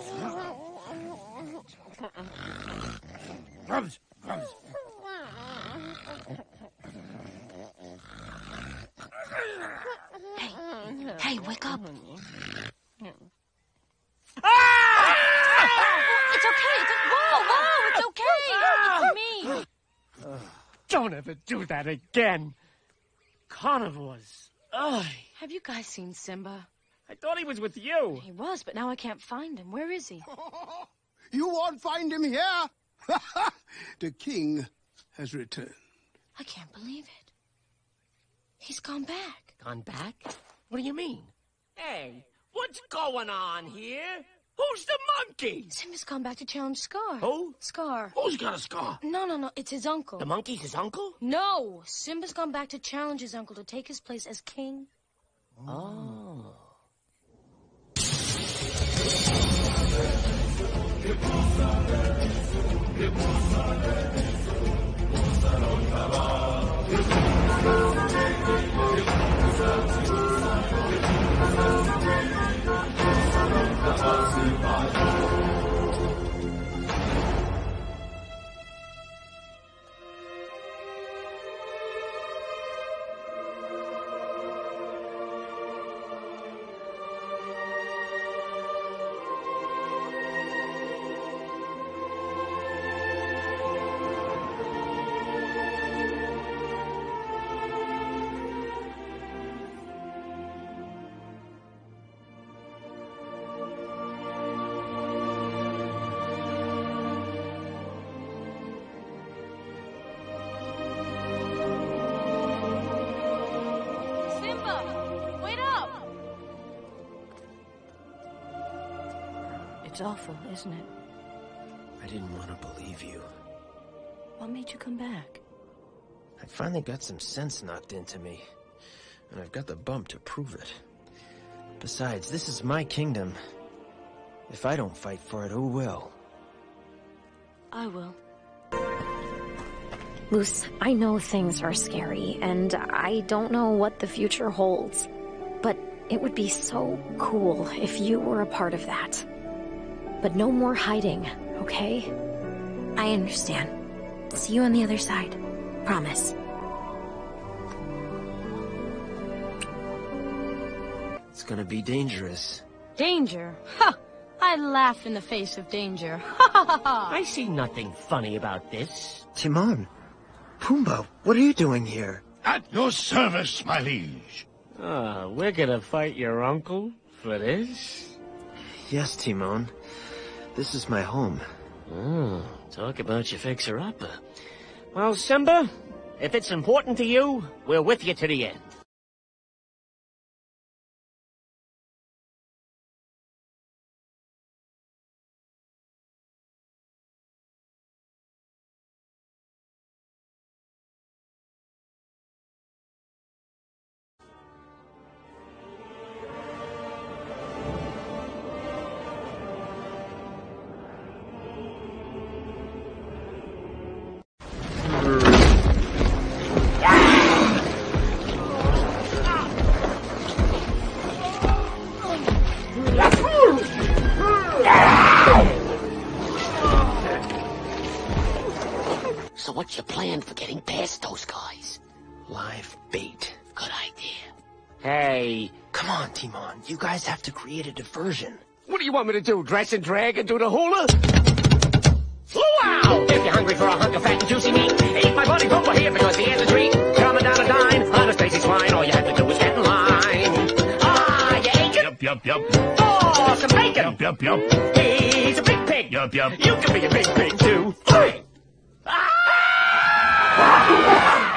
Grubs, grubs. Hey, wake up. Ah! It's okay. Whoa, it's okay. It's me. Don't ever do that again. Carnivores. Ugh. Have you guys seen Simba? I thought he was with you. He was, but now I can't find him. Where is he? You won't find him here. The king has returned. I can't believe it. He's gone back. Gone back? What do you mean? Hey, what's going on here? Who's the monkey? Simba's gone back to challenge Scar. Who? Scar. Who's got a scar? No. It's his uncle. The monkey's his uncle? No. Simba's gone back to challenge his uncle to take his place as king. Oh. It's awful, isn't it? I didn't want to believe you. What made you come back? I finally got some sense knocked into me, and I've got the bump to prove it. Besides, this is my kingdom. If I don't fight for it, who will? I will. Luce, I know things are scary, and I don't know what the future holds. But it would be so cool if you were a part of that. But no more hiding, okay? I understand. See you on the other side. Promise. It's gonna be dangerous. Danger? Ha! I laugh in the face of danger. Ha ha ha ha! I see nothing funny about this. Timon! Pumbaa, what are you doing here? At your service, my liege. We're gonna fight your uncle for this? Yes, Timon. This is my home. Oh, talk about your fixer-upper. Well, Simba, if it's important to you, we're with you to the end. So what's your plan for getting past those guys? Live bait. Good idea. Hey. Come on, Timon. You guys have to create a diversion. What do you want me to do, dress and drag and do the hula? Wow! If you're hungry for a hunk of fat and juicy meat, eat my buddy Pumbaa here because he has a treat. Coming down a dime on a Stacy swine, all you have to do is get in line. Ah, you ate it? Yup. Oh, some bacon! Yup. He's a big pig! Yup. You can be a big pig too! Ah!